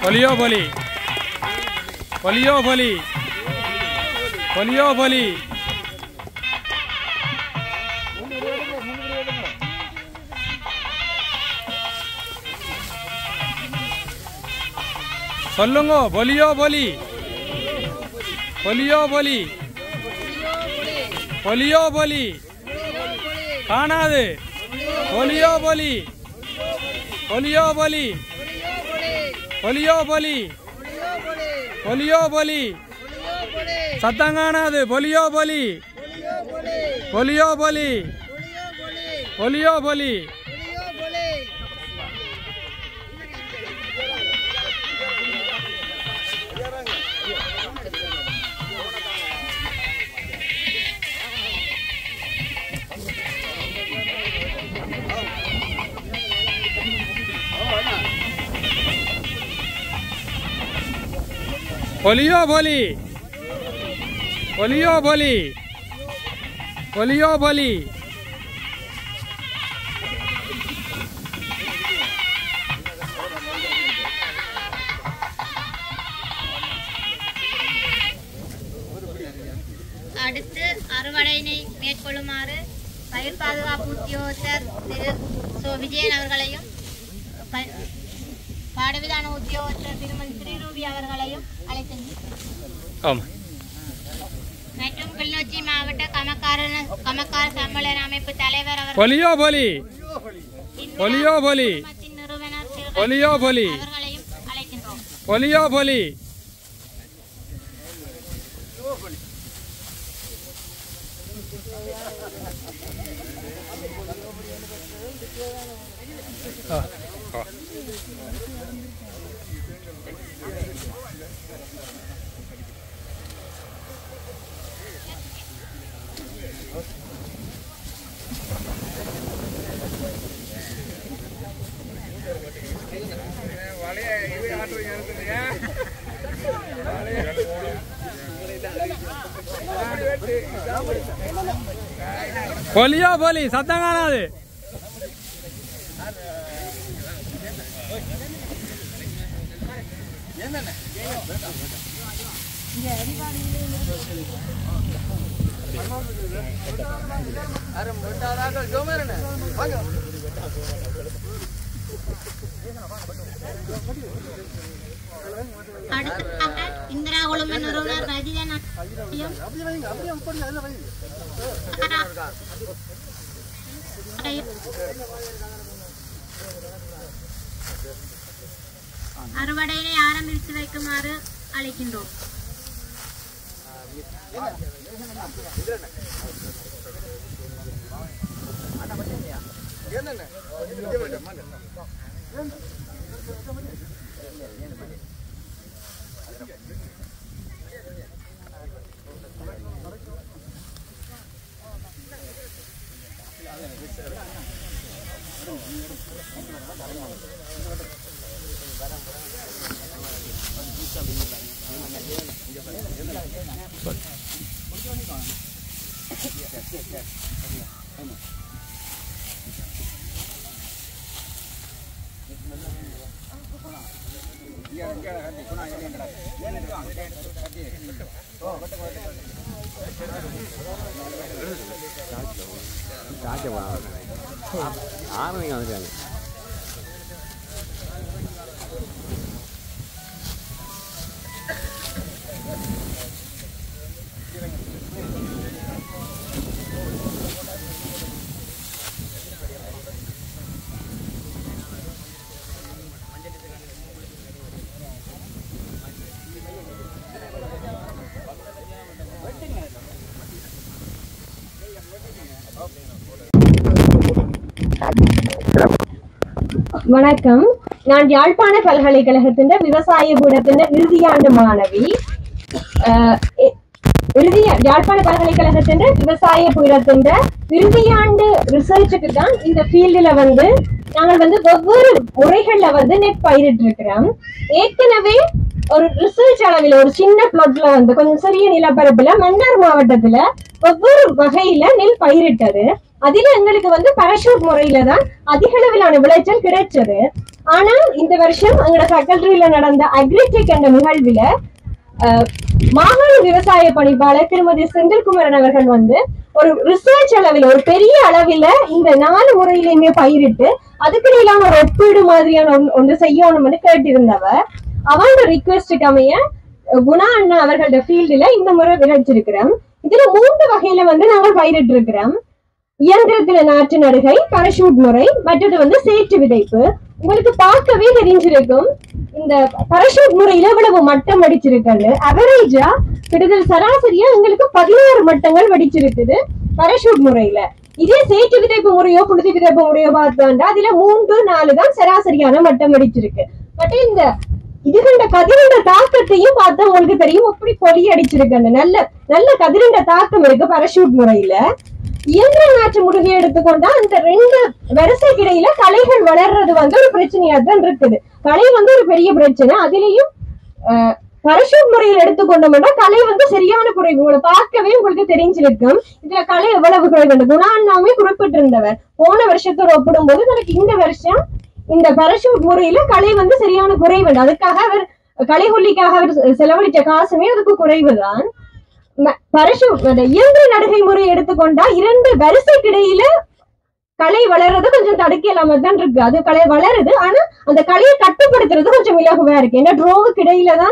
Poliopoli. Poliopoli. Poliopoli. சொல்லுங்க poliopoli. Poliopoli. Poliopoli. காணாது. Poliopoli. Poliopoli. Poliopoli. Poliopoli. சத்தம் காணாது. Poliopoli. Poliopoli. Poliopoli. Poliopoli. Poliopoli. Poliopoli. அடுத்து அறுவடையினை மேற்கொள்ளுமாறு பயிர் பாதுகாப்பு உத்தியோகத்தர் திரு சோ விஜயன் அவர்களையும் பாடவிதான உத்தியோகத்தர் திருமதி ஸ்ரீரூபி அவர்களையும் அழைக்கின்றோம். மற்றும் கிளிநொச்சி மாவட்ட கமக்கார சம்மேளன அமைப்பு தலைவர் அவர்கள் நிறுவனர் அவர்களையும் அழைக்கின்றோம். Poliopoli. Poliopoli. சத்தம் காணாது. அடுத்ததாக இந்திரா குழும நிறுவனர் ரஜிதன் அறுவடையினை ஆரம்பித்து வைக்குமாறு அழைக்கின்றோம். வணக்கம். நான் யாழ்ப்பாண பல்கலைக்கழகத்தின் விவசாய பீடத்தின் இறுதியாண்டு மாணவி. யாழ்ப்பாண பல்கலைக்கழகத்தின் விவசாய பீடத்தின் இறுதியாண்டு ரிசர்ச்சுக்கு தான் இந்த ஃபீல்டுல நாங்கள் வெவ்வேறு முறைகள்ல நெட் பயிரிட்டு இருக்கிறோம். ஏற்கனவே ஒரு ரிசர்ச் அளவில் ஒரு சின்ன பிளாட்ல கொஞ்சம் சிறிய நிலப்பரப்புல மன்னார் மாவட்டத்துல ஒவ்வொரு வகையில நெல் பயிரிட்டது. அதுல எங்களுக்கு பரஷூட் முறையில தான் அதிக அளவிலான விளைச்சல் கிடைச்சது. ஆனா இந்த வருஷம் எங்களோட ஃபேக்கல்டில நடந்த அக்ரிடெக் என்ற நிகழ்வுல மாகாண விவசாய பணிப்பாளர் திருமதி செந்தில்குமரன் அவர்கள் வந்து ஒரு ரிசர்ச் அளவில் ஒரு பெரிய அளவில் இந்த 4 முறையிலுமே பயிரிட்டு அதுக்கிடையிலான ஒரு ஒப்பீடு மாதிரியான ஒன்று செய்யணும்னு கேட்டிருந்தவர் அவங்க ரிக்வெஸ்டுக்கு அமைய குணா அண்ணா அவர்களோட ஃபீல்டுல இந்த முறை விளைச்சிருக்கிறோம். இதுல 3 வகையில வந்து நாங்கள் பயிரிட்டு இருக்கிறோம். இயந்திரத்துல நாற்று நடுகை, பரஷூட் முறை, மற்றது வந்து சேற்று விதைப்பு. உங்களுக்கு பார்க்கவே தெரிஞ்சிருக்கும் இந்த பரஷூட் முறையில இவ்வளவு மட்டம் வடிச்சிருக்காரு. அவரேஜா கிட்டத்தட்ட சராசரியா உங்களுக்கு 16 மட்டங்கள் வடிச்சிருக்குது பரஷூட் முறையில. இதே சேற்று விதைப்பு முறையோ புழுதி விதைப்பு முறையோ பார்த்தோம்னா அதுல 3-4 தான் சராசரியான மட்டம் வடிச்சிருக்கு. பட் இந்த இதுகண்ட கதிரண்ட தாக்கத்தையும் பார்த்தா உங்களுக்கு தெரியும் எப்படி பொலி அடிச்சிருக்கு. நல்ல நல்ல கதிரண்ட தாக்கம் இருக்கு பரஷூட் முறையில. இயந்திர நாற்று முடுகை எடுத்துக்கொண்டா அந்த 2 வரிசைக்கு இடையில களைகள் வளர்றது வந்து ஒரு பிரச்சனையா தான் இருக்குது. களை வந்து ஒரு பெரிய பிரச்சனை. அதுலயும் பரஷூட் முறையில் எடுத்துக்கொண்டோம்னா களை வந்து சரியான குறைவு. உங்களை பார்க்கவே உங்களுக்கு தெரிஞ்சிருக்கும் இதுல களை எவ்வளவு குறைவு. குணா அண்ணாவே குறிப்பிட்டிருந்தவர் போன வருஷத்தோட ஒப்பிடும் போது எனக்கு இந்த வருஷம் இந்த பரஷூட் முறையில களை வந்து சரியான குறைவு. அதுக்காக அவர் களை கொல்லிக்காக அவர் செலவழிச்ச காசுமே அதுக்கு குறைவுதான். பரஷூட் இயந்திர நடுகை முறை எடுத்துக்கொண்டா 2 வரிசைக்கு இடையில களை வளர்றது கொஞ்சம் தடுக்கலாம தான் இருக்கு. அது களை வளருது, ஆனா அந்த களையை கட்டுப்படுத்துறது கொஞ்சம் இலகுவா இருக்கு. ஏன்னா ட்ரோவுக்கு இடையில தான்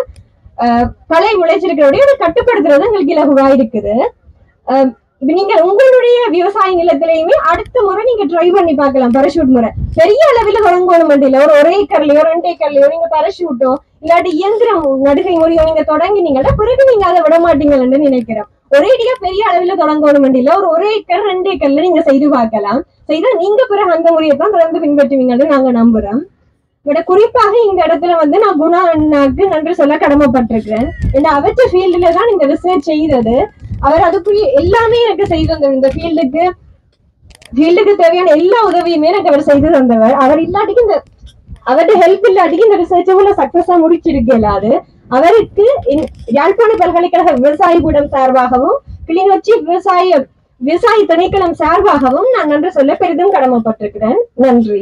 களை முளைச்சிருக்கிறோடைய அதை கட்டுப்படுத்துறது உங்களுக்கு இலகுவா இருக்குது. இப்ப நீங்க உங்களுடைய விவசாய நிலத்திலையுமே அடுத்த முறை நீங்க ட்ரை பண்ணி பார்க்கலாம் பரஷூட் முறை. பெரிய அளவில் தொடங்கணும் இல்ல, ஒரு ஏக்கர்லயோ 2 ஏக்கர்லயோ நீங்க பரஷூட்டோ இல்லாட்டி இயந்திரம் நடுகை முறையோ நீங்க தொடங்கினீங்கன்னா பிறகு நீங்க அதை விட மாட்டீங்கன்னு நினைக்கிறோம். ஒரேடியா பெரிய அளவில் தொடங்கணும் இல்ல, ஒரு ஏக்கர் 2 ஏக்கர்ல நீங்க செய்து பார்க்கலாம். செய்தா நீங்க பிறகு அந்த முறையை தான் தொடர்ந்து பின்பற்றுவீங்கன்னு நாங்க நம்புறோம். விட குறிப்பாக இந்த இடத்துல வந்து நான் குணா அண்ணாக்கு நன்றி சொல்ல கடமைப்பட்டிருக்கிறேன். ஏன்னா அவற்ற ஃபீல்டுல தான் இந்த ரிசர்ச் செய்தது. அவர் அதுக்குரிய எல்லாமே எனக்கு செய்து தந்தவர். இந்த ஃபீல்டுக்கு தேவையான எல்லா உதவியுமே எனக்கு அவர் செய்து தந்தவர். அவர் இல்லாட்டிக்கு இந்த அவருடைய ஹெல்ப் இல்லாட்டிக்கு இந்த ரிசர்ச் எவ்வளவு சக்சஸா முடிச்சிருக்கலாது. அவருக்கு யாழ்ப்பாண பல்கலைக்கழக விவசாய கூடம் சார்பாகவும் கிளிநொச்சி விவசாய திணைக்களம் சார்பாகவும் நான் நன்றி சொல்ல பெரிதும் கடமைப்பட்டிருக்கிறேன். நன்றி.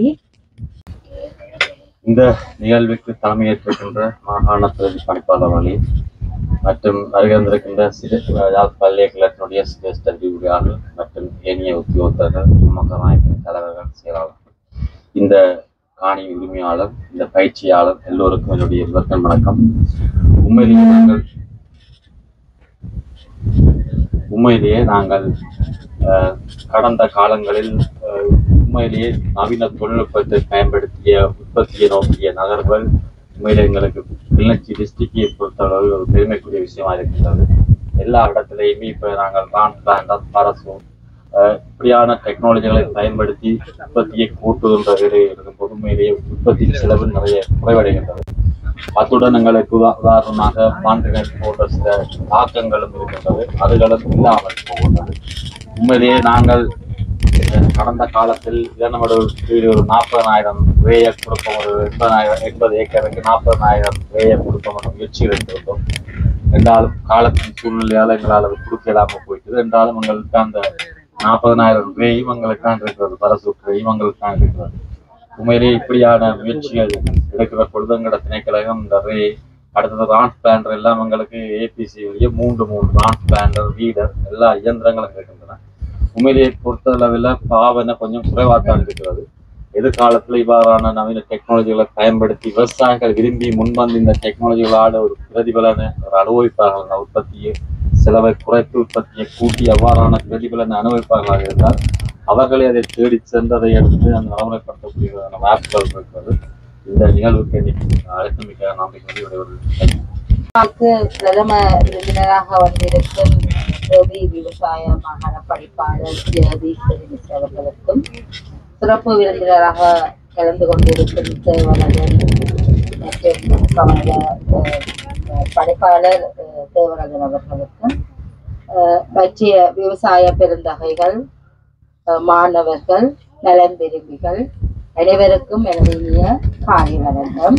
இந்த நிகழ்வுக்கு தலைமையேற்றிருக்கின்ற மாகாண பிரதி பணிப்பாளர் அலி மற்றும் வருகின்றிருக்கின்ற யாழ் பல்கலைக்கழகத்தினுடைய சிரேஷ்ட விரிவுரையாளர்கள் மற்றும் ஏனைய உத்தியோகத்தர்கள், நாயகத்தின் தலைவர்கள், செயலாளர்கள், இந்த காணி உரிமையாளர், இந்த பயிற்சியாளர் எல்லோருக்கும் என்னுடைய முதற்கண் வணக்கம். உண்மையிலேயே நாங்கள் கடந்த காலங்களில் உண்மையிலேயே நவீன தொழில்நுட்பத்தை பயன்படுத்திய உற்பத்தியை நோக்கிய நகர்வுகள் உண்மையிலே எங்களுக்கு கிளிநொச்சி டிஸ்ட்ரிக்டை பொறுத்தளவில் ஒரு பெருமைக்குரிய விஷயமா இருக்கின்றது. எல்லா இடத்துலையுமே இப்போ நாங்கள் ரான் பரசும் இப்படியான டெக்னாலஜிகளை பயன்படுத்தி உற்பத்தியை கூட்டுகின்ற வேலையில் இருக்கும்போது உண்மையிலேயே உற்பத்தி செலவு நிறைய குறைவடைகின்றது. அத்துடன் எங்களுக்கு உதாரணமாக பாண்டிகன் போன்ற சில தாக்கங்களும் இருக்கின்றது, அதுகளும் இல்லாமல் போகின்றது. உண்மையிலேயே நாங்கள் கடந்த காலத்தில் இதனோட ஒரு 40,000 வேயை கொடுப்போம், ஒரு 80 ஏக்கருக்கு 40,000 வேயை கொடுப்போம் என்ற முயற்சி எடுத்திருந்தோம். என்றாலும் காலத்தின் சூழ்நிலையால் எங்களால் அது கொடுக்க இல்லாமல் போயிட்டது. என்றாலும் எங்களுக்கு அந்த 40,000 வேயும் எங்களுக்கான் இருக்கிறது, பரசுக்கையும் எங்களுக்கான் இருக்கிறது. உண்மையிலேயே இப்படியான முயற்சிகள் எடுக்கிற பொழுது எங்களோட திணைக்கழகம் இந்த வே அடுத்தது ரான்ஸ் பிளான்டர் எல்லாம் எங்களுக்கு ஏபிசி வழியே 3 ரான்ஸ் பிளான்டர், வீடர் எல்லா இயந்திரங்களும் இருக்கின்றன. உண்மையிலேயே பொறுத்தளவில் பாவனை கொஞ்சம் குறைவாத்தான் இருக்கிறது. எதிர்காலத்தில் இவ்வாறான நவீன டெக்னாலஜிகளை பயன்படுத்தி விவசாயிகள் விரும்பி முன்வந்து இந்த டெக்னாலஜிகளால் ஒரு பிரதிபலனை ஒரு அனுபவிப்பார்கள். உற்பத்தியை செலவை குறைத்து உற்பத்தியை கூட்டி அவ்வாறான பிரதிபலனை அனுபவிப்பார்களாக இருந்தால் அவர்களே அதை தேடி சென்றதை எடுத்து அந்த நடைமுறைப்படுத்தக்கூடிய வாய்ப்புகள் இருக்கிறது. இந்த நிகழ்வுக்கு அழைத்தமிக்க நம்பிக்கை பிரதம விருந்தினராக வந்திருக்கும் விவசாய மாகாண படிப்பாளர் ஜெகதீஷ் அவர்களுக்கும், சிறப்பு விருந்தினராக கலந்து கொண்டிருக்கும் தேவரகன் மற்றும் படைப்பாளர் தேவரகன் அவர்களுக்கும், பற்றிய விவசாய பெருந்தகைகள், மாணவர்கள், நலன் விரும்பிகள் அனைவருக்கும் எனது இனிய காலை வணக்கம்.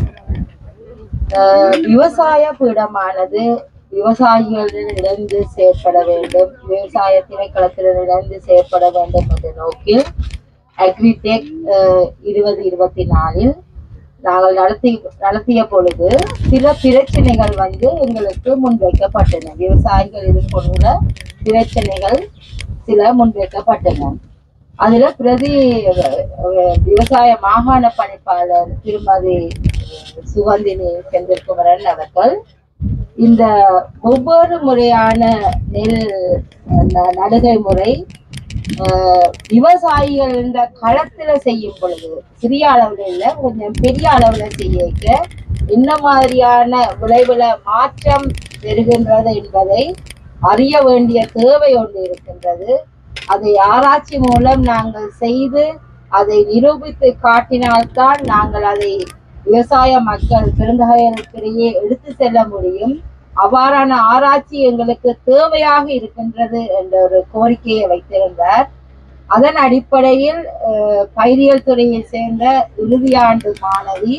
விவசாய பீடமானது விவசாயிகளுடன் இணைந்து செயற்பட வேண்டும், விவசாய திணைக்களத்துடன் இணைந்து செயற்பட வேண்டும் என்ற நோக்கில் அக்ரிடெக் 2024 நாங்கள் நடத்திய பொழுது சில பிரச்சனைகள் எங்களுக்கு முன்வைக்கப்பட்டன. விவசாயிகள் எதிர்கொண்டுள்ள பிரச்சனைகள் சில முன்வைக்கப்பட்டன. அதுல விவசாய மாகாண பணிப்பாளர் திருமதி சுகந்தினி செந்தில்குமரன் அவர்கள் இந்த ஒவ்வொரு முறையான நெல் நடுகை முறை விவசாயிகள் இந்த களத்துல செய்யும் பொழுது சிறிய அளவுல இல்ல, கொஞ்சம் பெரிய அளவுல செய்ய என்ன மாதிரியான விளைவுல மாற்றம் பெறுகின்றது என்பதை அறிய வேண்டிய தேவை ஒன்று இருக்கின்றது. அதை ஆராய்ச்சி மூலம் நாங்கள் செய்து அதை நிரூபித்து காட்டினால்தான் நாங்கள் அதை விவசாய மக்கள் பெருந்தகைகளுக்கிடையே எடுத்து செல்ல முடியும். அவ்வாறான ஆராய்ச்சி எங்களுக்கு தேவையாக இருக்கின்றது என்ற ஒரு கோரிக்கையை வைத்திருந்தார். அதன் அடிப்படையில் பயிரியல் துறையை சேர்ந்த இறுதியாண்டு மாணவி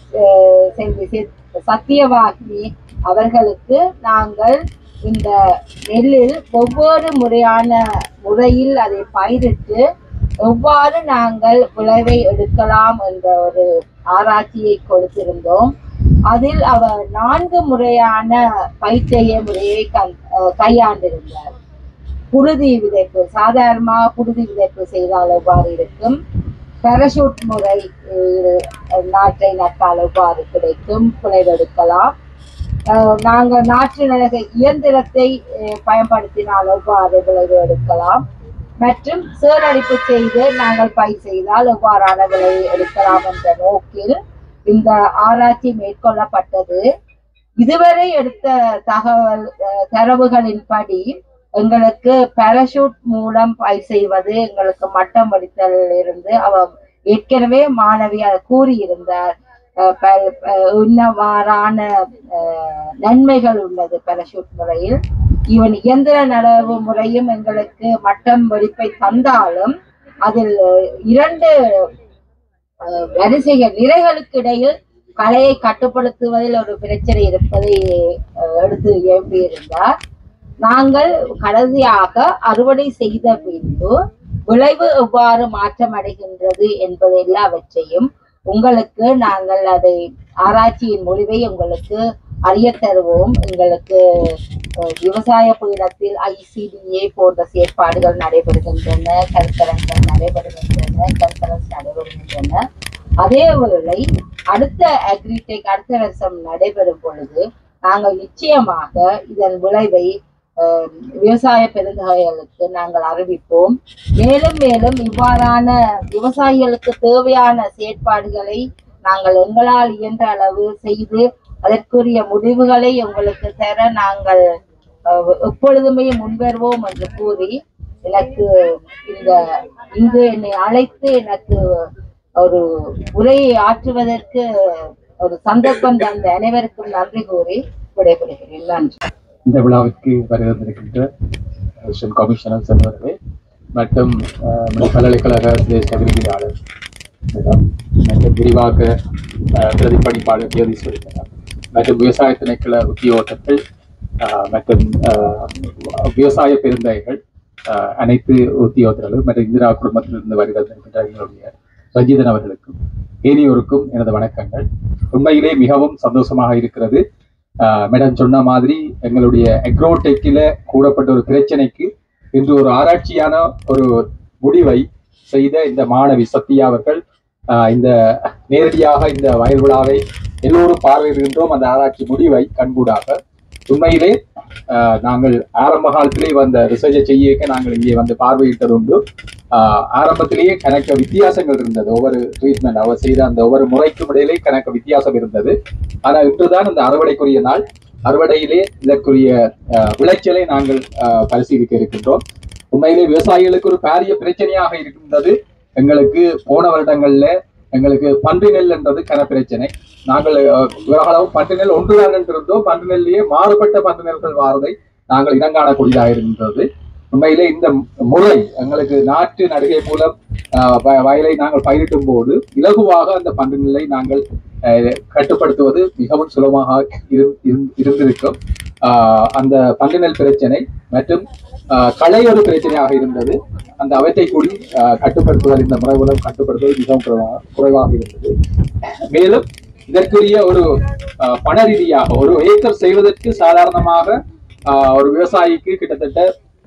சத்தியவாகினி அவர்களுக்கு நாங்கள் இந்த நெல்லில் ஒவ்வொரு முறையில் அதை பயிரிட்டு எவ்வாறு நாங்கள் விளைவை எடுக்கலாம் என்ற ஒரு ஆராய்ச்சியை கொடுத்திருந்தோம். அதில் அவர் 4 முறையான பயிற்சிய முறையை கையாண்டிருந்தார். புழுதி விதைப்பு, சாதாரணமாக புழுதி விதைப்பு செய்தால் எவ்வாறு இருக்கும், பேராசூட் முறை நாற்றை நட்டால் எவ்வாறு கிடைக்கும், விளைவெடுக்கலாம், நாங்கள் நாற்று நடுக இயந்திரத்தை பயன்படுத்தினால் எவ்வாறு விளைவு எடுக்கலாம், மற்றும் சேரடிப்பு செய்து நாங்கள் பயிர் செய்தால் எவ்வாறான விளைவு எடுக்கலாம் என்ற நோக்கில் இந்த ஆராய்ச்சி மேற்கொள்ளப்பட்டது. இதுவரை எடுத்த தரவுகளின்படி எங்களுக்கு பேராசூட் மூலம் பயிர் செய்வது எங்களுக்கு மட்டம் படித்தலில் இருந்து ஏற்கனவே மாணவி அதை கூறியிருந்தார். இன்னவாறான நன்மைகள் உள்ளது பேராசூட் முறையில். இவன் இயந்திர நடவு முறையும் எங்களுக்கு மட்டம் வெடிப்பை தந்தாலும் அதில் 2 நிறைகளுக்கு இடையில் களையை கட்டுப்படுத்துவதில் ஒரு பிரச்சனை இருப்பதை எடுத்து எழுப்பியிருந்தார். நாங்கள் கடைசியாக அறுவடை செய்த பின்பு விளைவு எவ்வாறு மாற்றம் அடைகின்றது என்பது எல்லாவற்றையும் உங்களுக்கு நாங்கள் அதை ஆராய்ச்சியின் முடிவை உங்களுக்கு அறிய தருவோம். எங்களுக்கு விவசாய பீடத்தில் ICDA போன்ற செயற்பாடுகள் நடைபெறுகின்றன, கருத்தரங்கள் நடைபெறுகின்றன. அதேவேளை அடுத்த அக்ரிடெக் அடுத்த வருஷம் நடைபெறும் பொழுது நாங்கள் நிச்சயமாக இதன் விளைவை விவசாய பெருந்தகைகளுக்கு நாங்கள் அறிவிப்போம். மேலும் இவ்வாறான விவசாயிகளுக்கு தேவையான செயற்பாடுகளை நாங்கள் எங்களால் இயன்ற அளவு செய்து அதற்குரிய முடிவுகளை உங்களுக்கு தர நாங்கள் எப்பொழுதுமே முன்வருவோம் என்று கூறி எனக்கு இங்கு என்னை அழைத்து எனக்கு ஒரு உரையை ஆற்றுவதற்கு ஒரு சந்தர்ப்பம் தந்த அனைவருக்கும் நன்றி கூறி விடைபெறுகிறேன். நன்றி. இந்த விழாவிற்கு வருகின்ற கமிஷனர் செல்வர்களே மற்றும் பல்கலைக்கழக தேசிய விரிவியாளர் மற்றும் விரிவாக பிரதிபலிப்பாளர் ஜோதிஸ்வரிக்கிறார் மற்றும் விவசாய திணைக்கள உத்தியோகர்கள் மற்றும் விவசாய பெருந்தகைகள் அனைத்து உத்தியோகர்களும் மற்றும் இந்திரா குடும்பத்திலிருந்து வருகின்ற எங்களுடைய ரஞ்சிதன் அவர்களுக்கும் ஏனையோருக்கும் எனது வணக்கங்கள். உண்மையிலே மிகவும் சந்தோஷமாக இருக்கிறது. மேடம் சொன்ன மாதிரி எங்களுடைய அக்ரோடெக்கில கூடப்பட்ட ஒரு பிரச்சனைக்கு இன்று ஒரு ஆராய்ச்சியான ஒரு முடிவை செய்த இந்த மாணவி சத்யா அவர்கள் இந்த நேரடியாக இந்த வயல் விழாவை எல்லோரும் பார்வையிடுகின்றோம். அந்த ஆராய்ச்சி முடிவை கண்கூடாக உண்மையிலே நாங்கள் ஆரம்ப காலத்திலே வந்த ரிசர்ச்சை செய்ய நாங்கள் இங்கே வந்து பார்வையிட்டது உண்டு. ஆரம்பத்திலேயே கணக்க வித்தியாசங்கள் இருந்தது. ஒவ்வொரு ட்ரீட்மெண்ட் அவர் செய்த அந்த ஒவ்வொரு முறைக்கும் இடையிலே கணக்க வித்தியாசம் இருந்தது. ஆனால் இன்றுதான் இந்த அறுவடைக்குரிய நாள். அறுவடையிலே இதற்குரிய விளைச்சலை நாங்கள் பரிசீலிக்க இருக்கின்றோம். உண்மையிலே விவசாயிகளுக்கு ஒரு பாரிய பிரச்சனையாக இருக்கின்றது. எங்களுக்கு போன வருடங்கள்ல எங்களுக்கு பன்றி நெல் என்றது கன பிரச்சனை. நாங்கள் இவர்களவும் பன்றி நெல் ஒன்றுதான் என்றிருந்தோம். பன்றி நெல்லையே மாறுபட்ட பன்றி நெல்கள் வாரதை நாங்கள் இனங்காணக்கூடியதாக இருந்தது. உண்மையிலே இந்த முறை எங்களுக்கு நாட்டு நடுகை மூலம் வயலை நாங்கள் பயிரிட்டும் போது இலகுவாக அந்த பன்றி நெல்லை நாங்கள் கட்டுப்படுத்துவது மிகவும் சுலபமாக இருந்திருக்கும். அந்த பங்கு நெல் பிரச்சனை மற்றும் களை ஒரு பிரச்சனையாக இருந்தது. அந்த அவற்றை கூடி கட்டுப்படுத்துதல், இந்த முறை மூலம் கட்டுப்படுத்துவது மிகவும் குறைவாக இருந்தது. மேலும் இதற்குரிய ஒரு பண ரீதியாக ஒரு ஏக்கர் செய்வதற்கு சாதாரணமாக ஒரு விவசாயிக்கு கிட்டத்தட்ட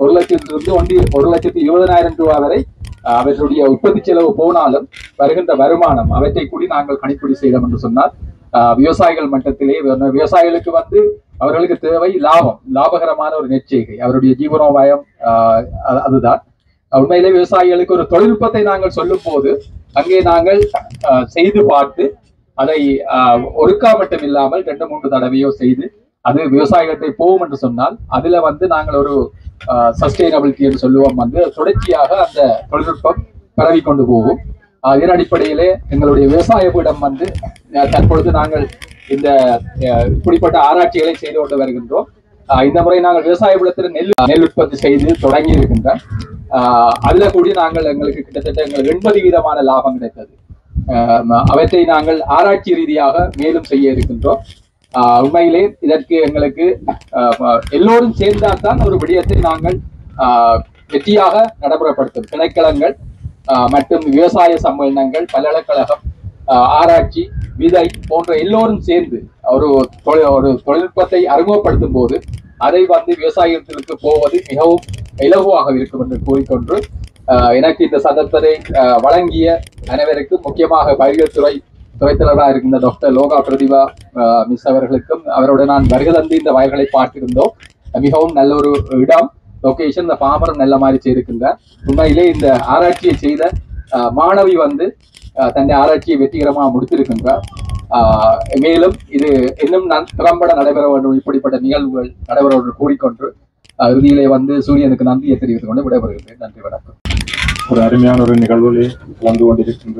1,20,000 ரூபாய் வரை அவற்றுடைய உற்பத்தி செலவு போனாலும் வருகின்ற வருமானம் அவற்றை கூடி நாங்கள் கணிப்பீடு செய்தோம் என்று சொன்னால் விவசாயிகள் மட்டத்திலே விவசாயிகளுக்கு அவர்களுக்கு தேவை லாபகரமான ஒரு நெற்செய்கை, அவருடைய ஜீவனோபாயம். அதுதான் உண்மையிலே விவசாயிகளுக்கு ஒரு தொழில்நுட்பத்தை நாங்கள் சொல்லும் போது அங்கே நாங்கள் செய்து பார்த்து அதை ஒருக்கா மட்டும் இல்லாமல் 2-3 தடவையோ செய்து அது விவசாயிகளை போகும் என்று சொன்னால் அதுல நாங்கள் ஒரு சஸ்டைனபிலிட்டி என்று சொல்லுவோம். தொடர்ச்சியாக அந்த தொழில்நுட்பம் பரவி கொண்டு போகும். இதன் அடிப்படையிலே எங்களுடைய விவசாய பீடம் தற்பொழுது நாங்கள் இந்த இப்படிப்பட்ட ஆராய்ச்சிகளை செய்து கொண்டு வருகின்றோம். இந்த முறை நாங்கள் விவசாய பீடத்தில் நெல் உற்பத்தி செய்து தொடங்கி இருக்கின்றோம். அதுல கூடி நாங்கள் எங்களுக்கு கிட்டத்தட்ட எங்களுக்கு 80% லாபம் கிடைத்தது. அவற்றை நாங்கள் ஆராய்ச்சி ரீதியாக மேலும் செய்ய இருக்கின்றோம். உண்மையிலே இதற்கு எங்களுக்கு எல்லோரும் சேர்ந்தால்தான் ஒரு விடயத்தை நாங்கள் வெற்றியாக நடைமுறைப்படுத்தும். திணைக்களங்கள் மற்றும் விவசாய சம்மேளனங்கள், பல்கலைக்கழகம், ஆராய்ச்சி, விதை போன்ற எல்லோரும் சேர்ந்து ஒரு தொழில்நுட்பத்தை அறிமுகப்படுத்தும் போது அதை விவசாயத்திற்கு போவது மிகவும் இலகுவாக இருக்கும் என்று கூறிக்கொண்டு எனக்கு இந்த சந்தர்ப்பத்தை வழங்கிய அனைவருக்கும், முக்கியமாக பயிர்கள் துறை தலைவராக இருக்கின்ற டாக்டர் லோகா பிரதிபா மிஸ் அவர்களுக்கும் அவரோட நான் வருகை தந்து இந்த வயல்களை பார்த்திருந்தோம். மிகவும் நல்ல ஒரு இடம், லொகேஷன், இந்த ஃபார்மரும் நல்ல மாதிரி செய்திருக்கின்றார். உண்மையிலே இந்த ஆராய்ச்சியை செய்த மாணவி தன்னுடைய ஆராய்ச்சியை வெற்றிகரமாக முடித்திருக்கின்றார். மேலும் இது இன்னும் திறம்பட நடைபெற வேண்டும், இப்படிப்பட்ட நிகழ்வுகள் நடைபெற வேண்டும் கூறிக்கொண்டு இறுதியிலே சூரியனுக்கு நன்றியை தெரிவித்துக் கொண்டு விடைபெறுகின்றேன். நன்றி, வணக்கம். ஒரு அருமையான ஒரு நிகழ்வுகளே கலந்து கொண்டிருக்கின்ற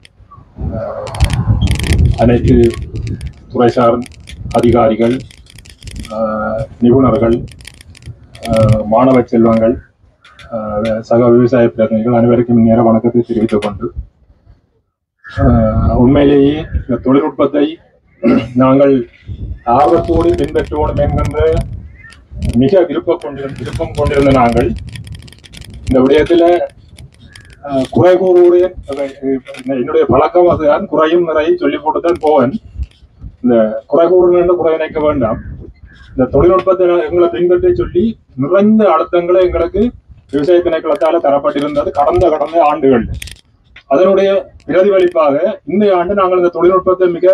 அனைத்து துறைசார் அதிகாரிகள், நிபுணர்கள், மாணவ செல்வங்கள், சக விவசாய பிரதிநிதிகள் அனைவருக்கும் இந்நேர வணக்கத்தை தெரிவித்துக் கொண்டு உண்மையிலேயே இந்த தொழில்நுட்பத்தை நாங்கள் ஆர்வத்தோடு பின்பற்றுவோம் என்கின்ற மிக விருப்பம் கொண்டிருந்த நாங்கள் இந்த விடயத்தில் குறை கூறுடைய என்னுடைய பழக்கம் அதுதான். குறையும் நிறைய சொல்லிக் கொடுத்தான் போவன். இந்த குறை கூறுன்னு குறை நினைக்க வேண்டாம். இந்த தொழில்நுட்பத்தை எங்களை பின்பற்றி சொல்லி நிறைந்த அழுத்தங்களை எங்களுக்கு விவசாய திணைக்களத்தால தரப்பட்டிருந்தது கடந்த ஆண்டுகள். அதனுடைய பிரதிபலிப்பாக இந்த ஆண்டு நாங்கள் இந்த தொழில்நுட்பத்தை மிக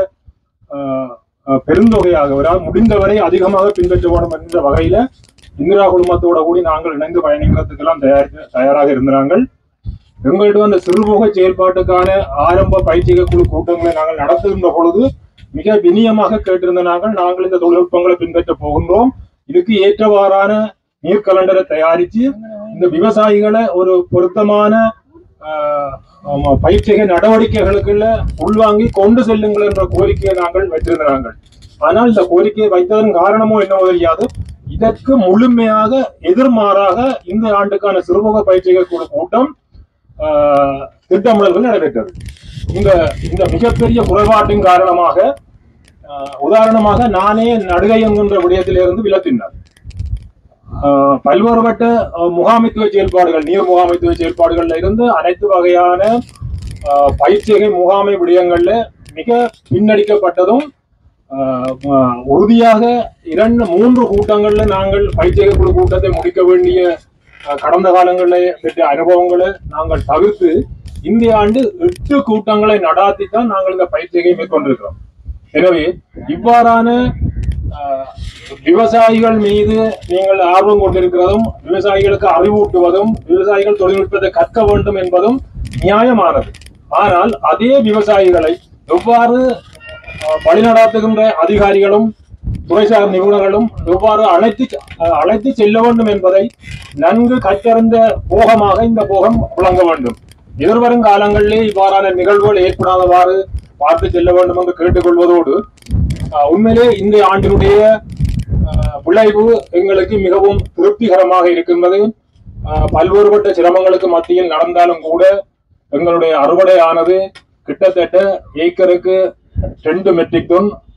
பெருந்தொகையாக முடிந்தவரை அதிகமாக பின்பற்ற வேண்டும் என்ற வகையில இந்திரா குழுமத்தோட கூடி நாங்கள் இணைந்து பயணிக்கிறதுக்கெல்லாம் தயாராக இருந்தார்கள். எங்கள்கிட்ட அந்த சிறுபோக செயல்பாட்டுக்கான ஆரம்ப பயிற்சிக குழு கூட்டங்களை நாங்கள் நடத்துகின்ற பொழுது மிக வினியமாக கேட்டிருந்த நாங்கள் இந்த தொழில்நுட்பங்களை பின்பற்ற போகின்றோம். இதுக்கு ஏற்றவாறான நீர்கலண்டரை தயாரித்து இந்த விவசாயிகளை ஒரு பொருத்தமான பயிற்சிக நடவடிக்கைகளுக்குள்ள உள்வாங்கி கொண்டு செல்லுங்கள் என்ற கோரிக்கையை நாங்கள் வைத்திருந்தார்கள். ஆனால் இந்த கோரிக்கையை வைத்ததன் காரணமோ என்னவோ தெரியாது. இதற்கு முழுமையாக எதிர்மாறாக இந்த ஆண்டுக்கான சிறுமுக பயிற்சிக குழு கூட்டம் திட்டமிடல்கள் நடைபெற்றது. இந்த மிகப்பெரிய குறைபாட்டின் காரணமாக உதாரணமாக நானே நடுகை என்கின்ற விடயத்திலிருந்து விலத்தினார். பல்வேறுபட்ட முகாமைத்துவ செயல்பாடுகள், நீர் முகாமைத்துவ செயல்பாடுகள்ல இருந்து அனைத்து வகையான பயிற்சிகை முகாமை விடயங்கள்ல மிக பின்னடிக்கப்பட்டதும் உறுதியாக 2-3 கூட்டங்கள்ல நாங்கள் பயிற்சிகை குழு கூட்டத்தை முடிக்க வேண்டிய கடந்த காலங்களில் பெற்ற அனுபவங்களை நாங்கள் தவிர்த்து இந்த ஆண்டு 8 கூட்டங்களை நடாத்தித்தான் நாங்கள் இந்த பயிற்சியை மேற்கொண்டிருக்கிறோம். எனவே இவ்வாறான விவசாயிகள் மீது நீங்கள் ஆர்வம் கொண்டிருக்கிறதும், விவசாயிகளுக்கு அறிவூட்டுவதும், விவசாயிகள் தொழில்நுட்பத்தை கற்க வேண்டும் என்பதும் நியாயமானது. ஆனால் அதே விவசாயிகளை எவ்வாறு வழிநடாத்துகின்ற அதிகாரிகளும் துறைசார் நிபுணர்களும் எவ்வாறு அழைத்து செல்ல வேண்டும் என்பதை நன்கு கற்றறிந்த போகமாக இந்த போகம் விளங்க வேண்டும். எதிர்வரும் காலங்களிலே இவ்வாறான நிகழ்வுகள் ஏற்படாதவாறு பார்த்து செல்ல வேண்டும் என்று கேட்டுக்கொள்வதோடு, உண்மையிலே இந்த ஆண்டினுடைய விளைவு எங்களுக்கு மிகவும் திருப்திகரமாக இருக்கின்றது. பல்வேறுபட்ட சிரமங்களுக்கு மத்தியில் நடந்தாலும் கூட எங்களுடைய அறுவடை ஆனது கிட்டத்தட்ட ஏக்கருக்கு 2 மெட்ரிக் டன்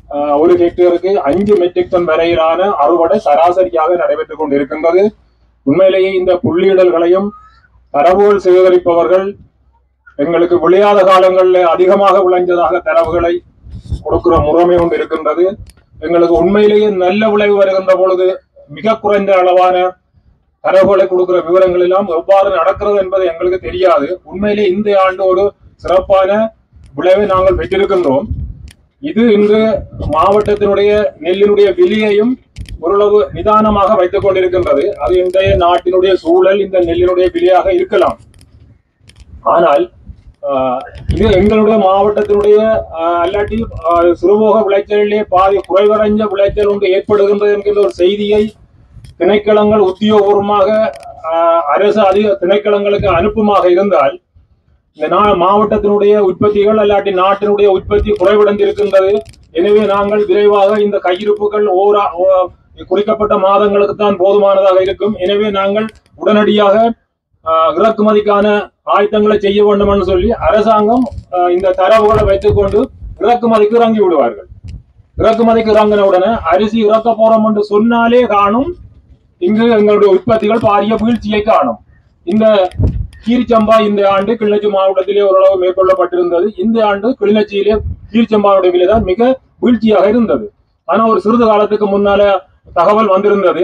ஒரு ஹெக்டேருக்கு 5 மெட்ரிக் டன் வரையிலான அறுவடை சராசரியாக நடைபெற்றுக் கொண்டிருக்கின்றது. உண்மையிலேயே இந்த புள்ளியிடல்களையும் தரவுகள் சேகரிப்பவர்கள் எங்களுக்கு விளையாத காலங்களில் அதிகமாக விளைஞ்சதாக தரவுகளை கொடுக்கிற முறைமை ஒன்று இருக்கின்றது. எங்களுக்கு உண்மையிலேயே நல்ல விளைவு வருகின்ற பொழுது மிக குறைந்த அளவான தரவுகளை கொடுக்கிற விவரங்கள் எல்லாம் எவ்வாறு நடக்கிறது என்பது எங்களுக்கு தெரியாது. உண்மையிலே இந்த ஆண்டு ஒரு சிறப்பான விளைவை நாங்கள் பெற்றிருக்கின்றோம். இது இன்று மாவட்டத்தினுடைய நெல்லினுடைய விலையையும் ஓரளவு நிதானமாக வைத்துக் கொண்டிருக்கின்றது. அது இன்றைய நாட்டினுடைய சூழல் இந்த நெல்லினுடைய விலையாக இருக்கலாம். ஆனால் இது எங்களுடைய மாவட்டத்தினுடைய அல்லாட்டி சிறுபோக விளைச்சலிலே பாதி குறைவடைஞ்ச விளைச்சல் ஒன்று ஏற்படுகின்றது என்கின்ற ஒரு செய்தியை திணைக்களங்கள் உத்தியோகபூர்வமாக அரசு அதிக திணைக்களங்களுக்கு அனுப்புமாக இருந்தால் இந்த மாவட்டத்தினுடைய உற்பத்திகள் அல்லாட்டி நாட்டினுடைய உற்பத்தி குறைவடைந்திருக்கின்றது. எனவே நாங்கள் விரைவாக இந்த கையிருப்புகள் குறிக்கப்பட்ட மாதங்களுக்கு தான் போதுமானதாக இருக்கும். எனவே நாங்கள் உடனடியாக இறக்குமதிக்கான ஆயத்தங்களை செய்ய வேண்டும் என்று சொல்லி அரசாங்கம் இந்த தரவுகளை வைத்துக் கொண்டு இறக்குமதிக்கு இறங்கி விடுவார்கள். இறக்குமதிக்கு இறங்கின உடனே அரிசி இறக்க போறோம் என்று சொன்னாலே காணும் இங்கு எங்களுடைய உற்பத்திகள் பாரிய வீழ்ச்சியை காணும். இந்த கீரிச்சம்பா இந்த ஆண்டு கிளிநொச்சி மாவட்டத்திலே ஓரளவு மேற்கொள்ளப்பட்டிருந்தது. இந்த ஆண்டு கிளிநொச்சியிலே கீரிச்சம்பாவுடைய விலைதான் மிக வீழ்ச்சியாக இருந்தது. ஆனா ஒரு சிறிது காலத்துக்கு முன்னால தகவல் வந்திருந்தது,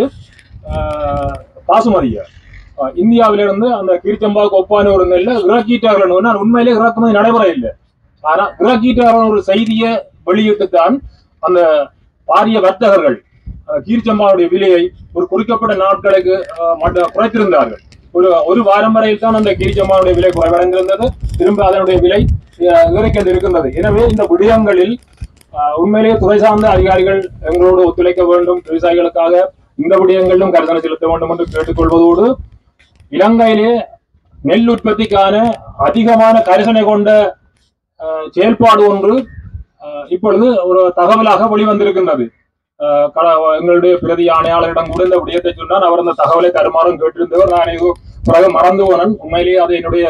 பாசுமதிய இந்தியாவிலிருந்து அந்த கீரிச்சம்பாவுக்கு ஒப்பான ஒரு நெல்லை இறக்கிட்டார்கள். உண்மையிலே இறக்குமதி நடைமுறை இல்லை. ஆனா இறக்கிட்டார்கள் ஒரு செய்தியை வெளியிட்டுத்தான் அந்த பாரிய வர்த்தகர்கள் கீரிச்சம்பாவுடைய விலையை ஒரு குறிக்கப்பட்ட நாட்களுக்கு குறைத்திருந்தார்கள். ஒரு வாரம் வரையில் தான் அந்த கீரிச்சம்பாவுடைய விலை குறைவடைந்திருந்தது. திரும்ப அதனுடைய விலை இறக்கி இருக்கின்றது. எனவே இந்த விடயங்களில் உண்மையிலேயே துறை சார்ந்த அதிகாரிகள் எங்களோடு ஒத்துழைக்க வேண்டும். விவசாயிகளுக்காக இந்த விடயங்களிலும் கரிசனை செலுத்த வேண்டும் என்று கேட்டுக்கொள்வதோடு, இலங்கையிலே நெல் உற்பத்திக்கான அதிகமான கரிசனை கொண்ட செயல்பாடு ஒன்று இப்பொழுது ஒரு தகவலாக வெளிவந்திருக்கின்றது. எங்களுடைய பிரதி ஆணையாளரிடம் கூட இந்த விடயத்தை சொன்னால் அவர் அந்த தகவலை தருமாறும் கேட்டிருந்தவர். நான் பிறகு மறந்து போனேன். உண்மையிலேயே அது என்னுடைய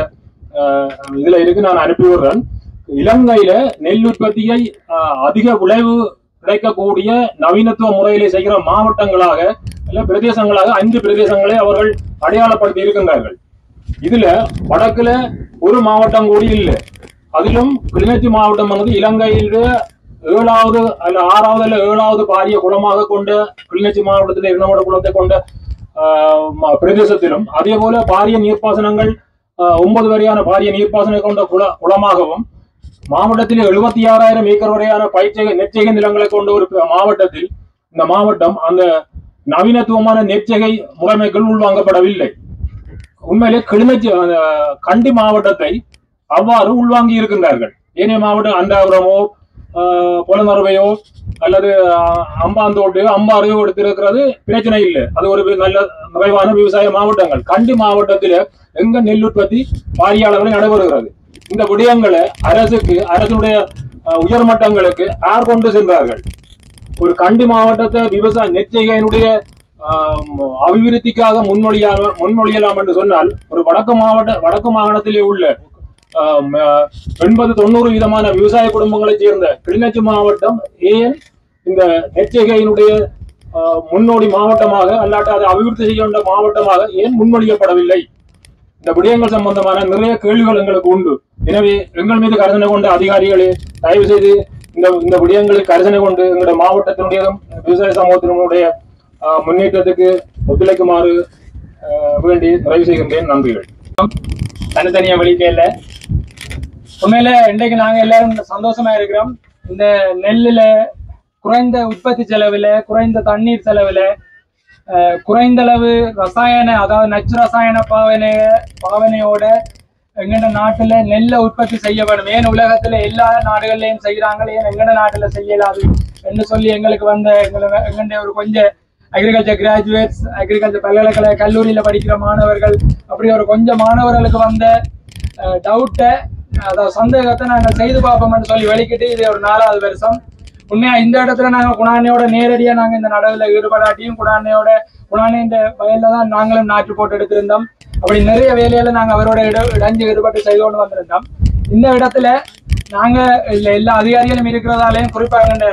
இதுல இருக்கு, நான் அனுப்பி விடுறேன். இலங்கையில நெல் உற்பத்தியை அதிக விளைவு கிடைக்கக்கூடிய நவீனத்துவ முறையிலே செய்கிற மாவட்டங்களாக இல்ல பிரதேசங்களாக 5 பிரதேசங்களை அவர்கள் அடையாளப்படுத்தி இருக்கின்றார்கள். இதுல வடக்குல ஒரு மாவட்டம் கூடி இல்லை. அதிலும் கிளிநொச்சி மாவட்டம் வந்து இலங்கையில 7வது அல்ல 6வது அல்ல 7வது பாரிய குளமாக கொண்ட கிளிநொச்சி மாவட்டத்தில் இரண்டாவது குளத்தை கொண்ட பிரதேசத்திலும் அதே போல பாரிய நீர்ப்பாசனங்கள் 9 வரையான பாரிய நீர்ப்பாசனை கொண்ட குளமாகவும் மாவட்டத்தில் 76,000 ஏக்கர் வரையான நெற்செய்கை நிலங்களை கொண்ட ஒரு மாவட்டத்தில் இந்த மாவட்டம் அந்த நவீனத்துவமான நெற்செய்கை முறைமைகள் உள்வாங்கப்படவில்லை. உண்மையிலே கிளிநொச்சி கண்டி மாவட்டத்தை அவ்வாறு உள்வாங்கி இருக்கின்றார்கள். ஏனைய மாவட்டம் அண்டாபுரமோ பொலனறுவையோ அல்லது அம்பாந்தோட்டையோ அம்பாறையோ எடுத்திருக்கிறது பிரச்சனை இல்லை. அது ஒரு நல்ல நிறைவான விவசாய மாவட்டங்கள். கண்டி மாவட்டத்தில் எங்க நெல் உற்பத்தி பாரிய அளவில் நடைபெறுகிறது. இந்த விடயங்களை அரசுடைய உயர்மட்டங்களுக்கு யார் கொண்டு சென்றார்கள்? ஒரு கண்டி மாவட்டத்தை விவசாய நெற்செய்கையினுடைய அபிவிருத்திக்காக முன்மொழியலாம் என்று சொன்னால் ஒரு வடக்கு மாகாணத்திலே உள்ள 80-90% விவசாய குடும்பங்களை சேர்ந்த கிளிநொச்சி மாவட்டம் ஏன் இந்த நெற்செய்கையினுடைய முன்னோடி மாவட்டமாக அல்லாட்ட அதை அபிவிருத்தி செய்ய வேண்டிய மாவட்டமாக ஏன் முன்மொழியப்படவில்லை? இந்த விடயங்கள் சம்பந்தமான நிறைய கேள்விகள் எங்களுக்கு உண்டு. எனவே எங்கள் மீது கரிசனை கொண்ட அதிகாரிகளே தயவு செய்து இந்த விடயங்களில் கரிசனை கொண்டு எங்களுடைய மாவட்டத்தினுடைய விவசாய சமூகத்தினுடைய முன்னேற்றத்துக்கு ஒத்துழைக்குமாறு வேண்டி நிறைவு செய்கின்றேன். நன்றிகள். தனித்தனியா வெளிக்கையில உண்மையில இன்றைக்கு நாங்க எல்லாரும் சந்தோஷமா இருக்கிறோம். இந்த நெல்லுல குறைந்த உற்பத்தி செலவுல, குறைந்த தண்ணீர் செலவுல, குறைந்த அளவு ரசாயன அதாவது நச்சு ரசாயன பாவனையோட எங்கட நாட்டுல நெல்லை உற்பத்தி செய்ய வேண்டும். ஏன் உலகத்துல எல்லா நாடுகள்லயும் செய்யறாங்க, ஏன் எங்கட நாட்டுல செய்யலாது என்று சொல்லி எங்களுக்கு வந்த எங்கள்ட ஒரு கொஞ்சம் அக்ரிகல்ச்சர் கிராஜுவேட்ஸ், அக்ரிகல்ச்சர் பல்கலைக்கழக கல்லூரியில படிக்கிற மாணவர்கள், அப்படி ஒரு கொஞ்சம் மாணவர்களுக்கு வந்த டவுட்டை அதாவது சந்தேகத்தை நாங்கள் செய்து பார்ப்போம்னு சொல்லி வெளிக்கிட்டு இது ஒரு 4வது வருஷம். உண்மையா இந்த இடத்துல நாங்கள் குணானையோட நேரடியாக நாங்கள் இந்த நடவுல ஈடுபடாட்டியும் குணானையின் வயல்ல தான் நாங்களும் நாற்று போட்டு எடுத்திருந்தோம். அப்படி நிறைய வேலையில நாங்கள் அவரோட இடைஞ்சு ஈடுபட்டு செய்து கொண்டு வந்திருந்தோம். இந்த இடத்துல நாங்க எல்லா அதிகாரிகளும் இருக்கிறதாலையும் குறிப்பாக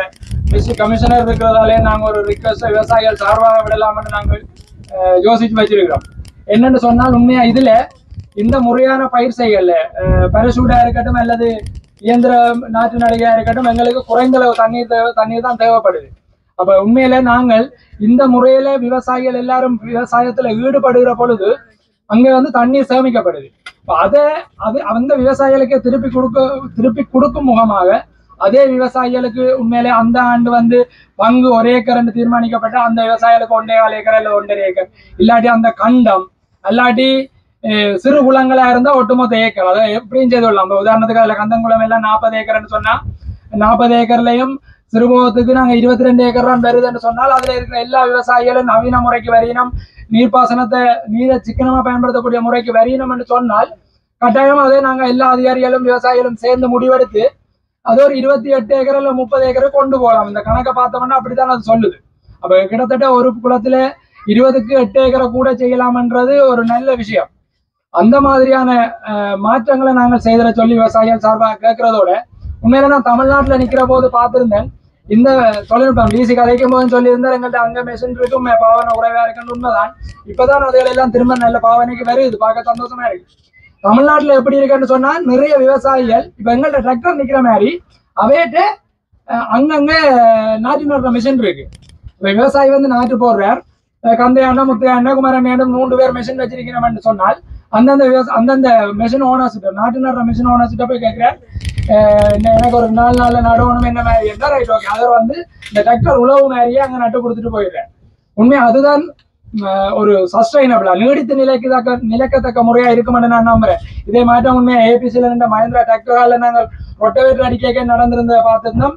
டிஸ்ட்ரிக்ட் கமிஷனர் இருக்கிறதாலே நாங்க ஒரு ரிக்வெஸ்ட் விவசாயிகள் சார்பாக விடலாம்னு நாங்கள் யோசிச்சு வச்சிருக்கிறோம். என்னன்னு சொன்னால் உண்மையா இதுல இந்த முறையான பயிர் செய்யல பரிசூடா இருக்கட்டும் அல்லது இயந்திர நாட்டு நடிகையா இருக்கட்டும் எங்களுக்கு குறைந்த அளவு தண்ணீர் தான் தேவைப்படுது. அப்ப உண்மையில நாங்கள் இந்த முறையில விவசாயிகள் எல்லாரும் விவசாயத்துல ஈடுபடுகிற பொழுது அங்க வந்து தண்ணீர் சேமிக்கப்படுது. அதை அந்த விவசாயிகளுக்கு திருப்பி கொடுக்கும் முகமாக அதே விவசாயிகளுக்கு உண்மையிலே அந்த ஆண்டு வந்து பங்கு 1 ஏக்கர் தீர்மானிக்கப்பட்ட அந்த விவசாயிகளுக்கு 1.25 ஏக்கர் இல்ல 1.5 ஏக்கர் இல்லாட்டி அந்த கண்டம் இல்லாட்டி சிறு குளங்களா இருந்தா ஒட்டுமொத்த ஏக்கர் அதை எப்படியும் செய்து கொள்ளலாம். உதாரணத்துக்கு அதுல கந்தங்குளம் எல்லாம் 40 ஏக்கர்ன்னு சொன்னா 40 ஏக்கர்லயும் சிறுபோகத்துக்கு நாங்க 22 ஏக்கர் தான் வருதுன்னு சொன்னால் அதுல இருக்கிற எல்லா விவசாயிகளும் நவீன முறைக்கு வரையணும், நீர்ப்பாசனத்தை நீரை சிக்கனமா பயன்படுத்தக்கூடிய முறைக்கு வரையணும் என்று சொன்னால் கட்டாயம் அதை நாங்க எல்லா அதிகாரிகளும் விவசாயிகளும் சேர்ந்து முடிவெடுத்து அது ஒரு 28 ஏக்கர் இல்ல 30 ஏக்கரை கொண்டு போகலாம். இந்த கணக்கை பார்த்தோம்னா அப்படித்தான் அது சொல்லுது. அப்ப கிட்டத்தட்ட ஒரு குளத்துல 20க்கு 8 ஏக்கரை கூட செய்யலாம்ன்றது ஒரு நல்ல விஷயம். அந்த மாதிரியான மாற்றங்களை நாங்கள் செய்திட சொல்லி விவசாயிகள் சார்பாக கேட்கறதோட உண்மையில நான் தமிழ்நாட்டுல நிக்கிற போது பார்த்திருந்தேன் இந்த தொழில்நுட்பம் டிசி கதைக்கும் போது சொல்லியிருந்தார் எங்கள்கிட்ட அங்க மெஷின் இருக்கும் பாவனை குறைவா இருக்குன்னு உண்மைதான். இப்பதான் அதுகள் எல்லாம் திரும்ப நல்ல பாவனைக்கு வருது, பார்க்க சந்தோஷமா இருக்கு. தமிழ்நாட்டுல எப்படி இருக்குன்னு சொன்னா நிறைய விவசாயிகள் இப்ப எங்கள்கிட்ட டிராக்டர் நிக்கிற மாதிரி அவையிட்ட அங்கங்க நாட்டு நடுற மிஷின் இருக்கு. இப்ப விவசாயி வந்து நாட்டு போடுறார், கந்தையாண்ட முத்தையாண்ட குமாரண்ட 3 பேர் மிஷின் வச்சிருக்கிறோம்னு சொன்னால் அந்தந்த மெஷின் ஓனர்ஸ்கிட்ட நாட்டு நடுற மிஷின் ஓனர்ஸ்கிட்ட போய் கேட்கிறேன் எனக்கு ஒரு 4 நாள்ல நடவணும் என்ன மாதிரி இருந்தா ரைட் ஓகே அதை வந்து இந்த டிராக்டர் உழவு மாதிரியே அங்க நட்டு கொடுத்துட்டு போயிடுறேன். உண்மையா அதுதான் ஒரு சஸ்டைனபிளா நீடித்து நிலைக்கத்தக்க முறையா இருக்குமென்னு நான் நம்புறேன். இதே மாற்றம் உண்மையா ஏபிசில இருந்த மஹிந்திரா டிராக்டரால நாங்கள் ரொட்டவேட்டர் அடிக்க நடந்திருந்த பார்த்திருந்தோம்.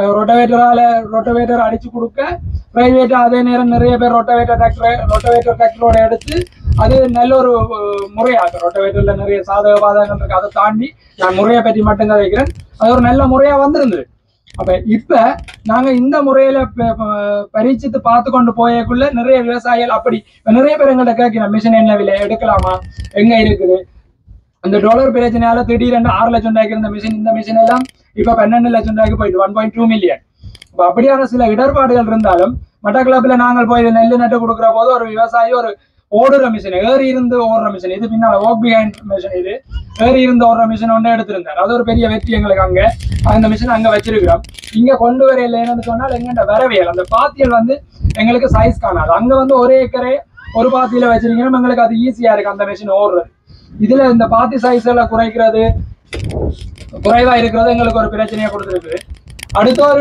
ரொட்டவேட்டர் அடிச்சு கொடுக்க பிரைவேட் அதே நேரம் நிறைய பேர் ரொட்டவேட்டர் டிராக்டரோட எடுத்து அது நல்ல ஒரு முறையாக ரொட்டவேட்டர்ல நிறைய சாதக பாதகங்கள் இருக்கு. அதை தாண்டி நான் முறையை பற்றி மட்டும் தான் வைக்கிறேன். அது ஒரு நல்ல முறையா வந்திருந்தது. அப்ப இப்ப நாங்க இந்த முறையில பரீட்சித்து பார்த்து கொண்டு போயக்குள்ள நிறைய விவசாயிகள் அப்படி நிறைய பேர் எங்கள்கிட்ட கேட்கிறோம் மிஷின் என்ன விலை எடுக்கலாமா எங்க இருக்குது. அந்த டாலர் பிரச்சனையால திடீரென்று 6 லட்சம் ரூபாய்க்கு இருந்த மிஷின் இந்த மிஷின் எல்லாம் இப்ப 12 லட்சம் ரூபாய்க்கு போயிட்டு 1.2 மில்லியன். இப்ப அப்படியான சில இடர்பாடுகள் இருந்தாலும் மட்டக்களப்புல நாங்கள் போய் நெல் நட்டு கொடுக்குற போது ஒரு விவசாயி ஒரு ஓடுற மிஷின் ஏறி இருந்து ஓடுற மிஷின் இது பின்னால வாக் பிஹைண்ட் மிஷின் இது ஏறி இருந்து ஓடுற மிஷின் ஒன்று எடுத்திருந்தார். அது ஒரு பெரிய வெற்றி எங்களுக்கு. அங்க அந்த மிஷின் அங்க வச்சிருக்கிறோம். இங்க கொண்டு வர இல்லைன்னு சொன்னால் எங்கிட்ட வரவியல் அந்த பாத்தியல் வந்து எங்களுக்கு சைஸ் காணாது. அங்க வந்து 1 ஏக்கரை ஒரு பாத்தியில வச்சிருக்கணும் எங்களுக்கு அது ஈஸியா இருக்கு அந்த மிஷின் ஓடுறது. இதுல இந்த பாத்தி சைஸ் எல்லாம் குறைவா இருக்கிறது எங்களுக்கு ஒரு பிரச்சனையை கொடுத்துருக்கு. அடுத்த ஒரு